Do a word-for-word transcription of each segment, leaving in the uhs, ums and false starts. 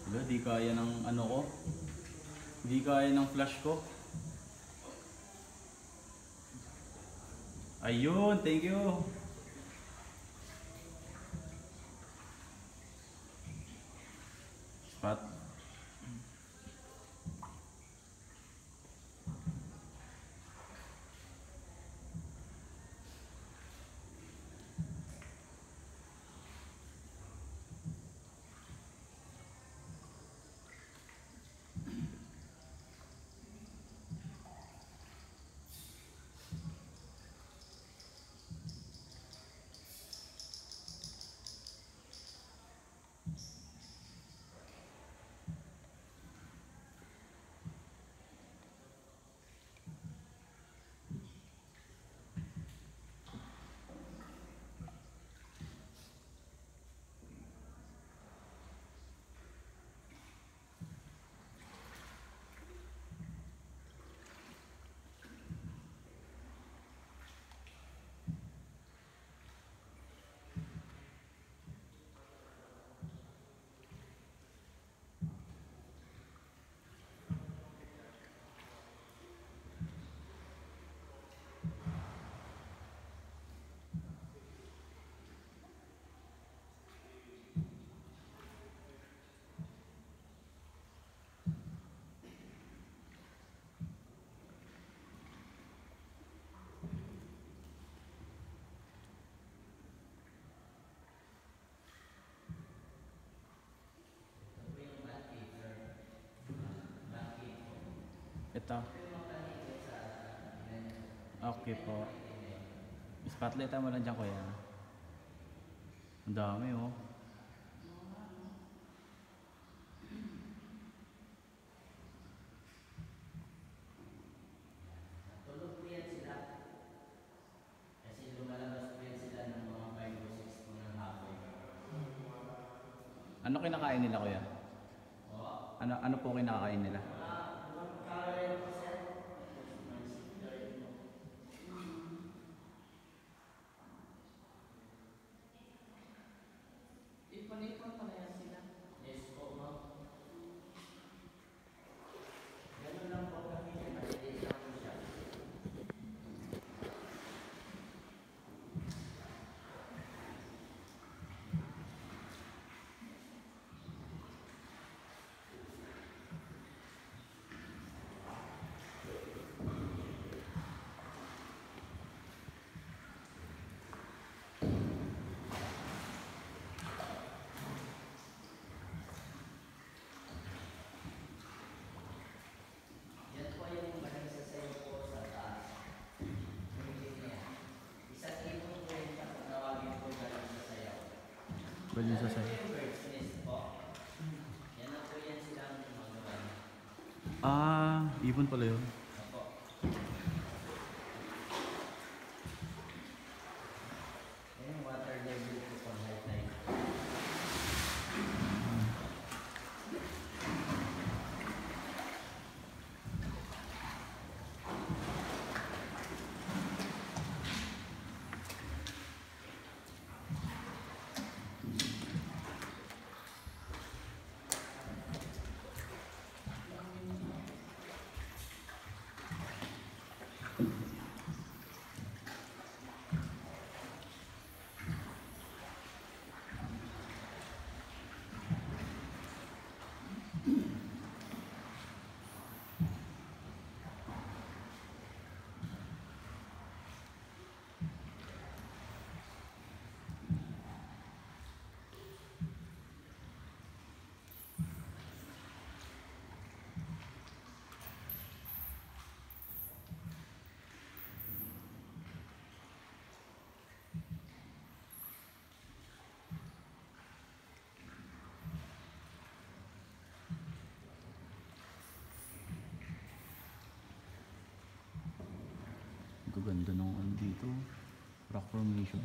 Wala, di kaya ng ano ko. Di kaya ng flash ko. Ayun, thank you. Spot. Ito. Okay po. Spotlight mo lang dyan, kuya. Ang dami, oh. Tulog po yan sila. Kasi lumalabas po yan sila ng mga five o six po ng hapon. Ano kinakain nila, kuya? Ano, ano po kinakain nila? Ipon-ipon pala yan sila. Yes po, ma'am. Ganun lang po kami. Maliit lang po siya. Yan po yung managsasayo po sa taas. Music niya. Isang ipon po yung tatawagin po na nagsasayaw. Pwede sa sa'yo. Yung bird's nest po. Yan na po yan silang gumagawa. Ah, ibon pala yun. Opo. Yan yung water level po pang high tide. Gaganda ng ano dito. Rock formation.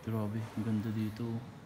Grabe, ang ganda dito.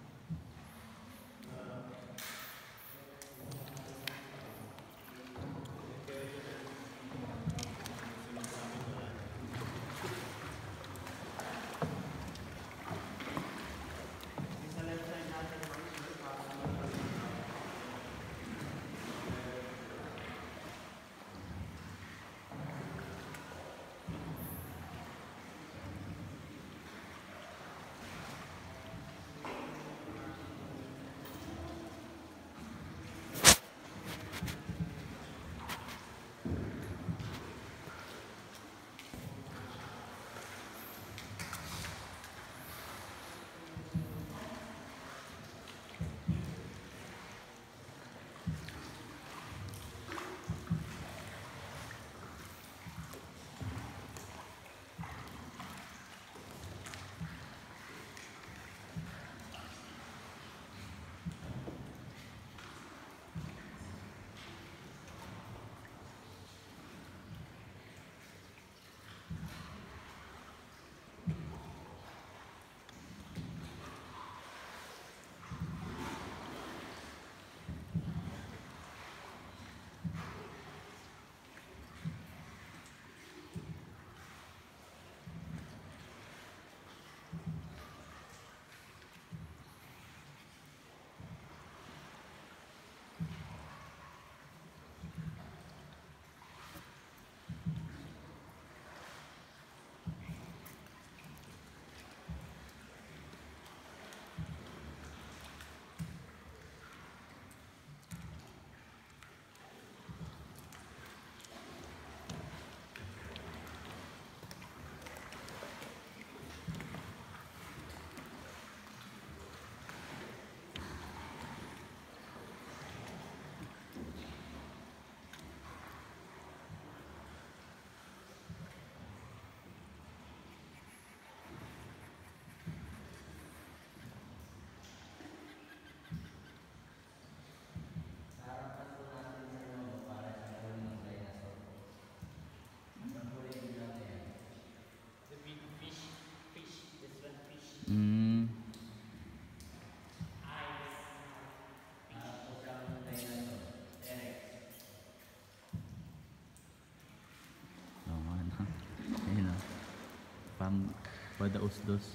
Harapan po natin sa loob para sa gawin ng dinosaur. Ang kulay dilaw na yan. The big fish, fish, this one fish. Hmm. Eyes. Ah, po siyang dinosaur. T-Rex. Oo nga na. Ayun na. Pam, padaos-dos.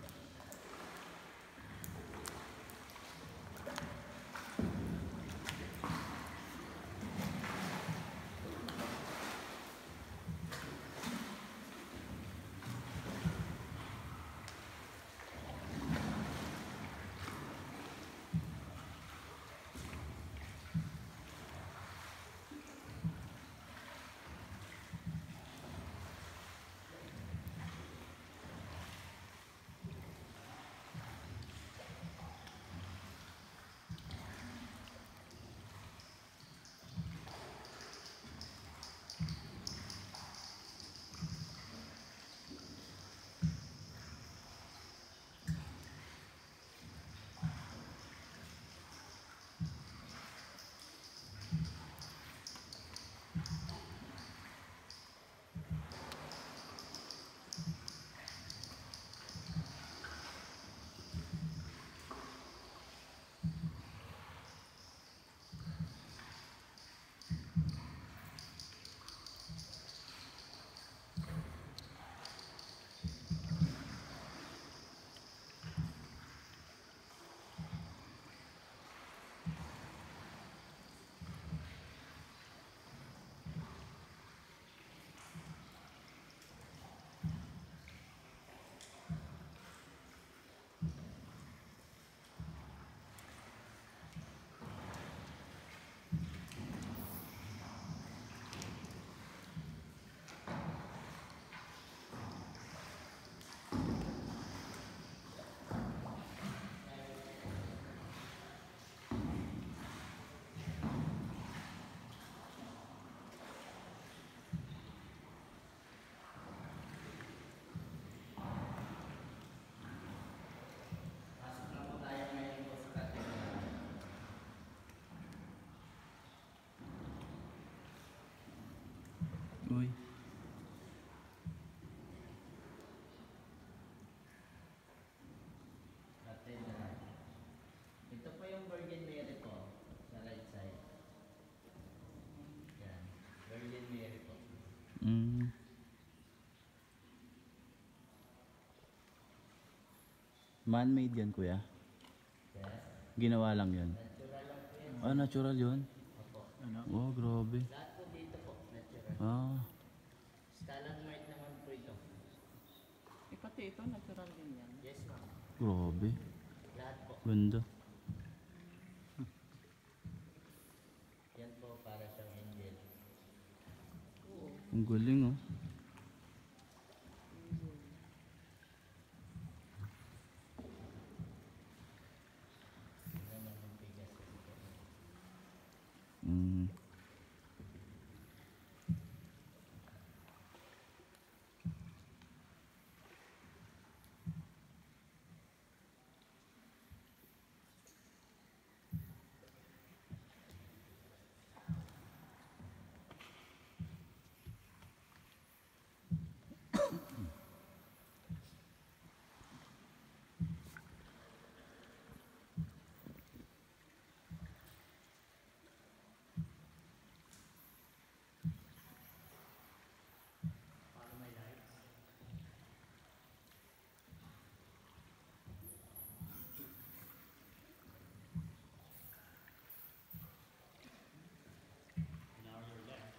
Uy. Man-made yan, kuya. Yes. Ginawa lang yun. Natural lang po yan. Ah, natural yun. Opo. Ano? Oh, grabe. Lahat po dito po, natural. Ah, Stalagmite naman po ito. Eh, pati ito, natural din yan. Yes, ma'am. grabe. Lahat po. Ganda. Yan po para siyang angel. Ang galing, oh. Yan ang bigas ko po. Mm. Paano may lights? Now you're left.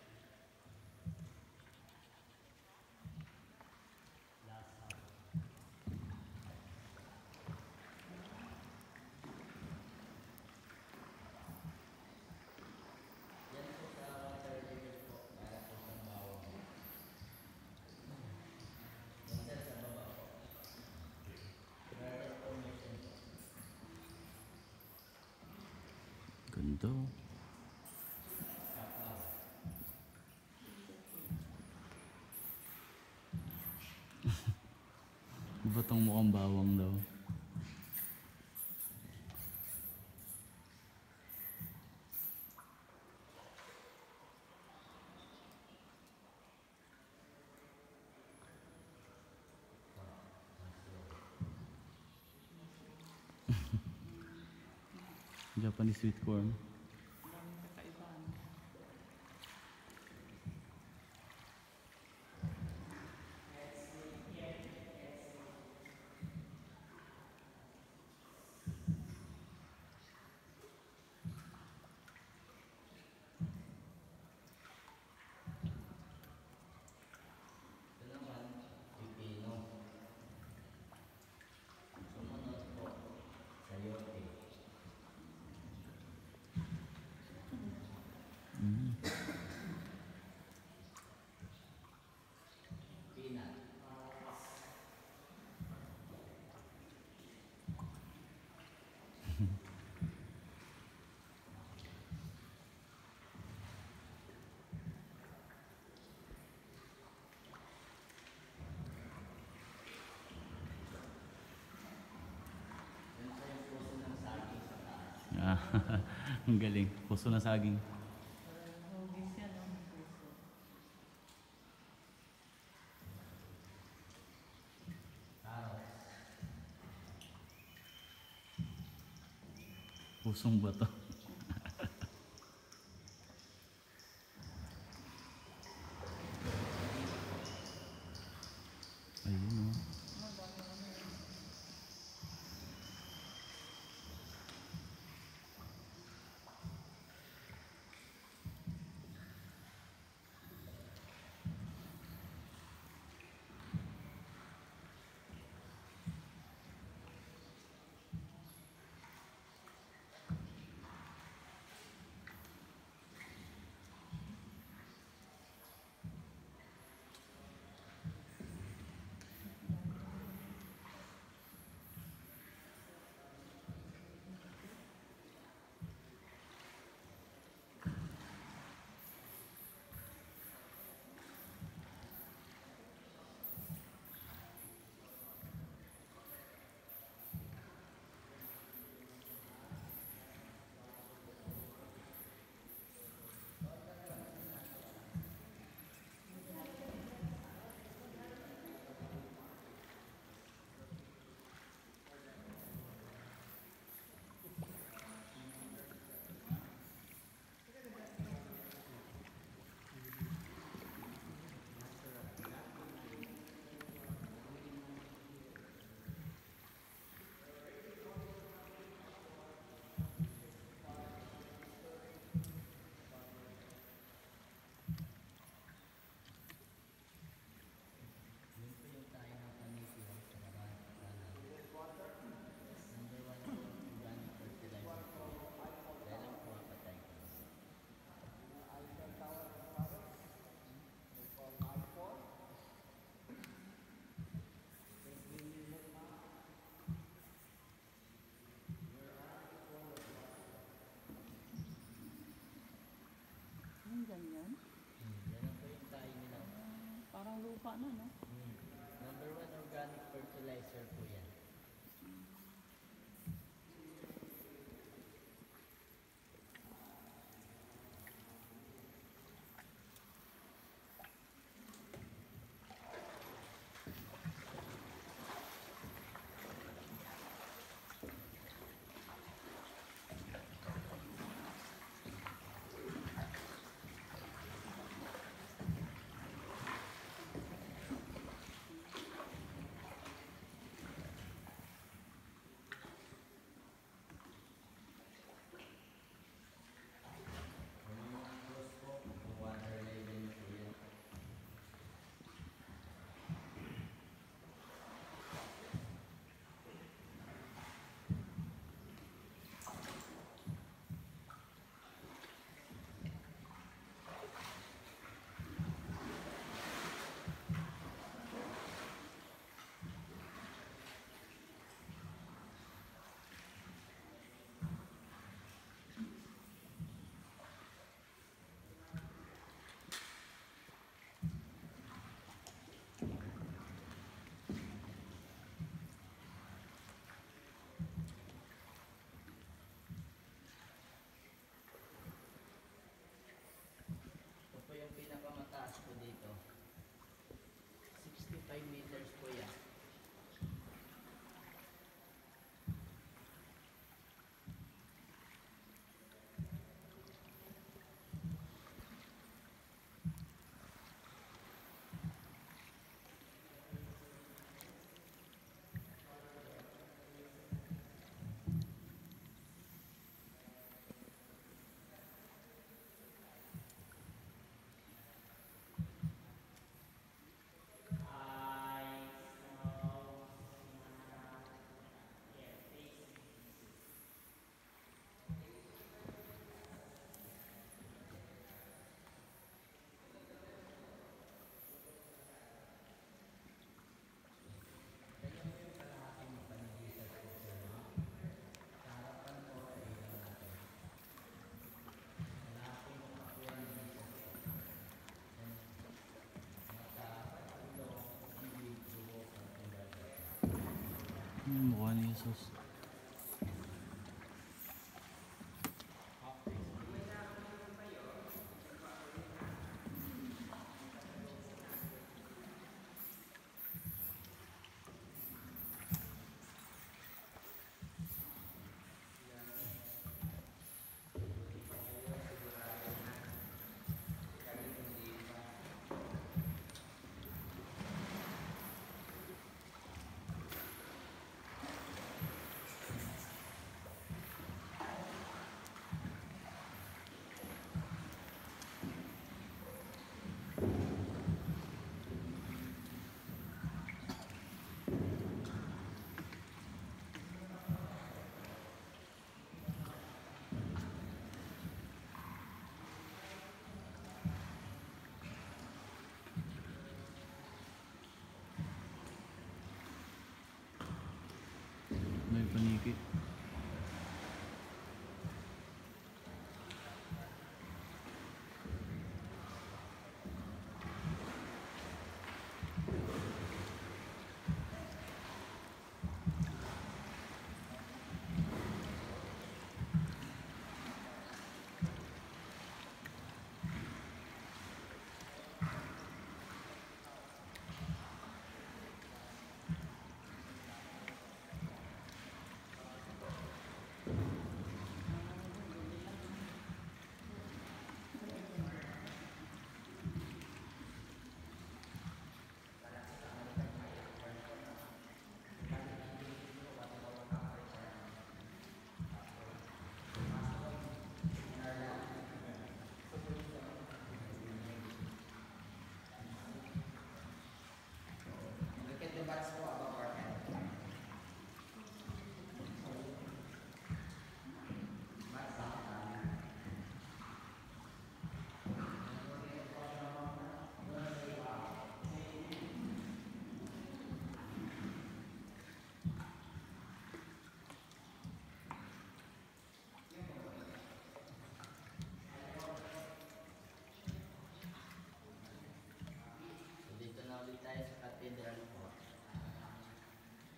Last hour. Yan po sa water level po, para po sa bawang. Yan sir, sa baba po. Meron po mission po. Ganda, oh. Iba tong mukhang bawang daw. Japanese sweet corn. Maraming kakaibahan. Ito naman, pipino. Sumunod po, sayote. Mm. Peanut. Yan po yung puso ng saging sa taas. Ah, ang galing. Puso na saging. Hugis yan, no? May puso. Carrots. Pusong bato. Ayun, oh. lupa na, no? Hmm. Number one organic fertilizer po yan. Water level niyo po yan. Ito po yung pinakamataas po dito. sixty-five meters po yan. Hmm, mukha ni Jesus.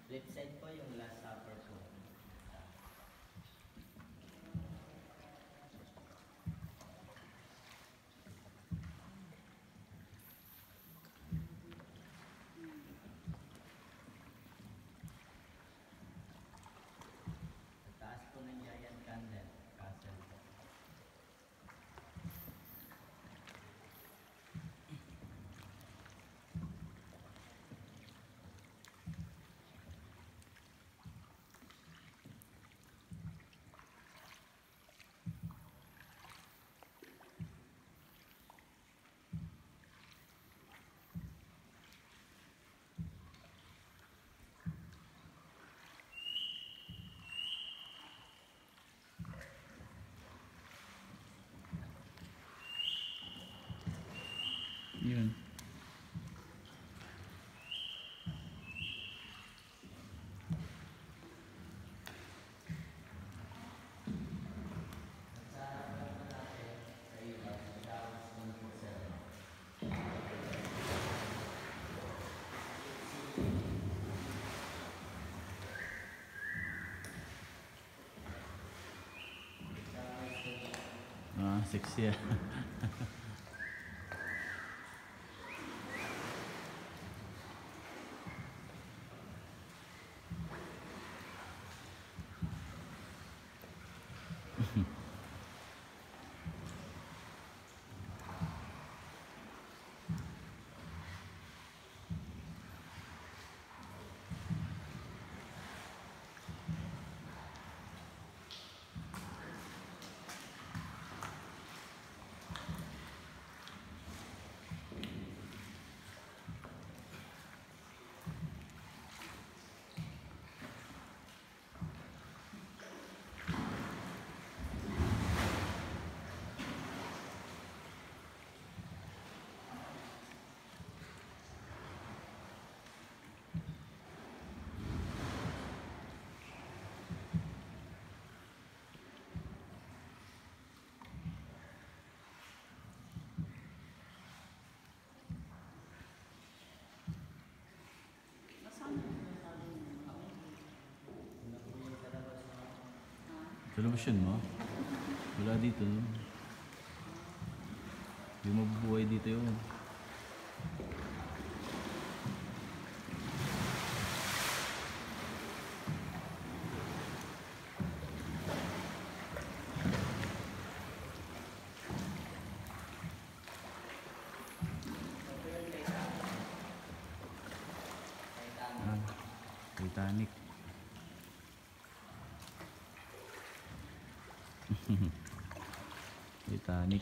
Left side po yung last supper po. Taas po ng giant candle. Castle po. Yun. Ah, sexy ah. Nasaan na yung sabi mo? Una po yung kalabas na Sa labas yun mo? Wala dito. No? Hindi mabubuhay dito yun. Ah, Titanic. Titanic.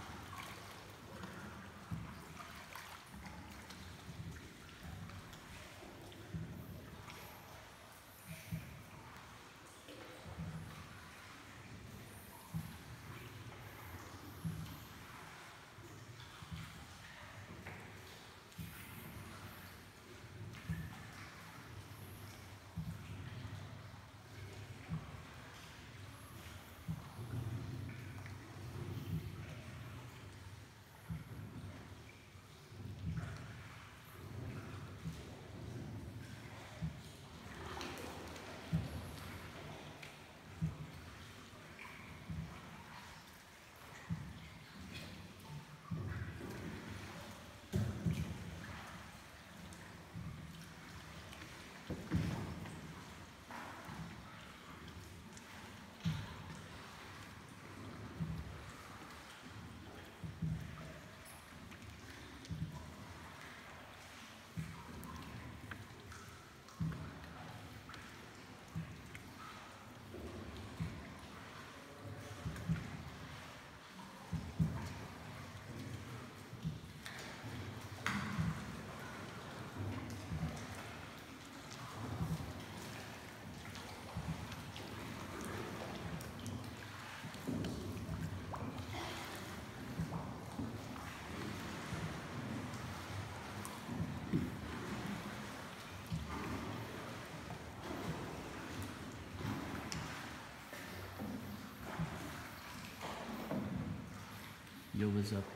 Yo, what's up?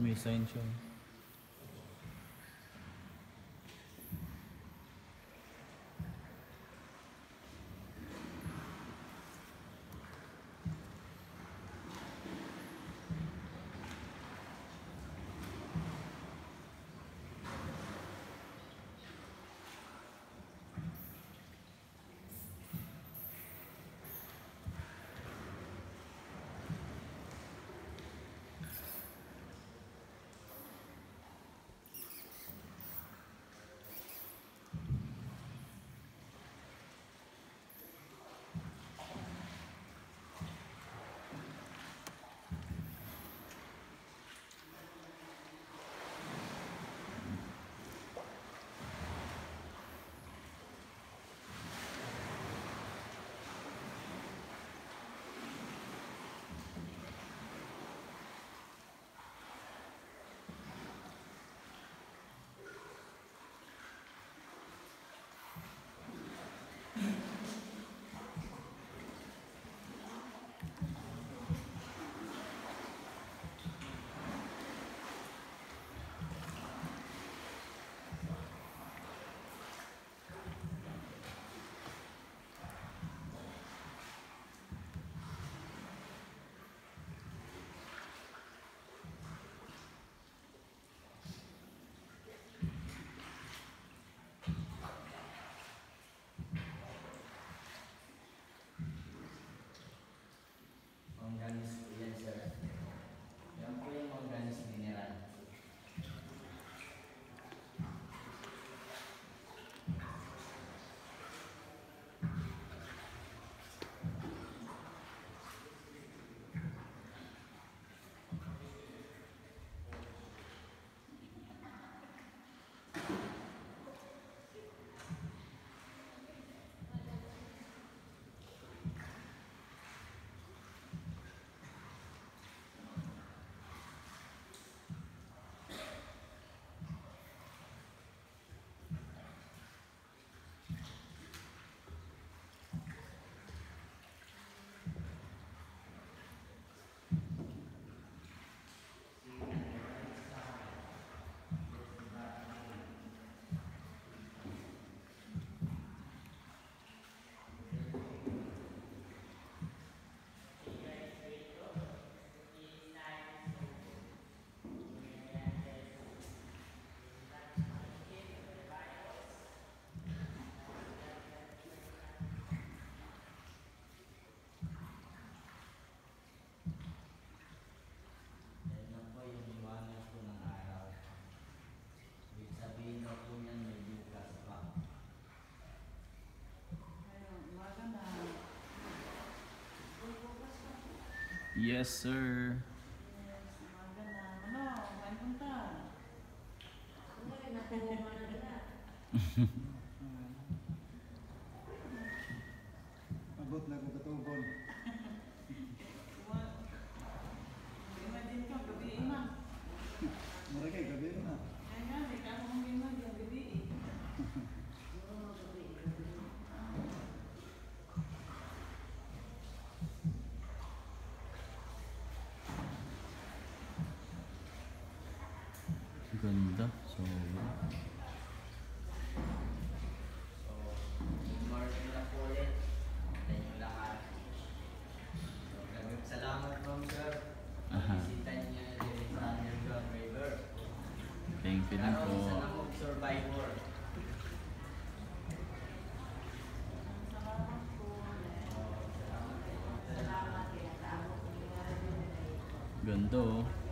may sign siya. Manganese po yan, sir. Yan po yung manganese mineral. Yan na po yung liwanag po ng araw. Ibig sabihin na po yan may bukas pa. Ayun, umaga na. Uy, bukas ka. Yes, sir. Yes, umaga na. Ano, kain punta. Uy, nakuha mo na nila. Abot na ko katubon. Uwa- Imagine ka, gabi ima. Mura kay gabi na. Kaya nga, may kakong ima, gabi eh. Ganda. So, So, good morning na po ulit. Sa inyong lahat. So, kagab salamat po, sir. Aha. Bisita niyo din sa Underground River. thank you din Karoon po. sa Namog Survivor. Salamat po. So, salamat po. Salamat. Kaya taabot ko yung mga rin. Ganda oh.